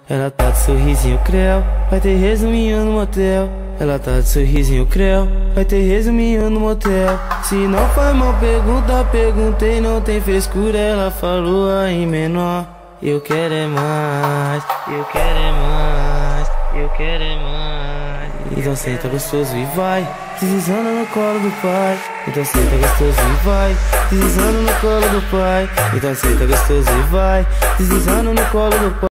Ela tá de sorrisinho creu, vai ter resuminho no motel. Ela tá de sorrisinho creu, vai ter resuminho no motel. Se não foi mal pergunta, perguntei, não tem frescura. Ela falou aí menor, eu quero é mais, eu quero é mais, eu quero é mais. Então senta gostoso e vai, deslizando no colo do pai. Então senta gostoso e vai, deslizando no colo do pai. Então senta gostoso e vai, deslizando no colo do pai.